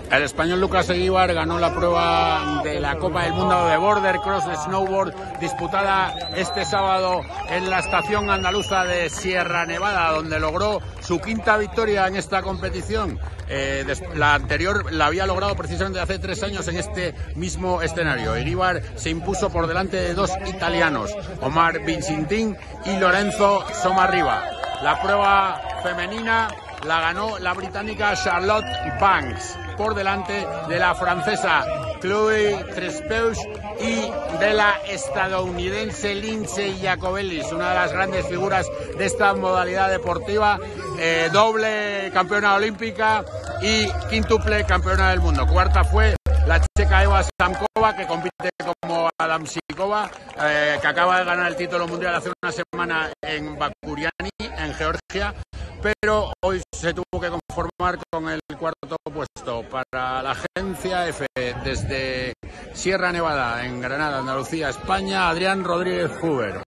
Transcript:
El español Lucas Eguíbar ganó la prueba de la Copa del Mundo de Border Cross de Snowboard disputada este sábado en la estación andaluza de Sierra Nevada, donde logró su quinta victoria en esta competición. La anterior la había logrado precisamente hace 3 años en este mismo escenario. Eguíbar se impuso por delante de 2 italianos, Omar Vicentín y Lorenzo Somarriba. La prueba femenina la ganó la británica Charlotte Banks por delante de la francesa Chloé Trespeuch y de la estadounidense Lindsay Jacobellis, una de las grandes figuras de esta modalidad deportiva, doble campeona olímpica y quíntuple campeona del mundo. Cuarta fue la checa Eva Samkova, que compite como Adamsikova, que acaba de ganar el título mundial hace una semana en Bakuriani, en Georgia, pero hoy se tuvo que conformar con el cuarto puesto. Para la agencia F, desde Sierra Nevada, en Granada, Andalucía, España, Adrián Rodríguez Huber.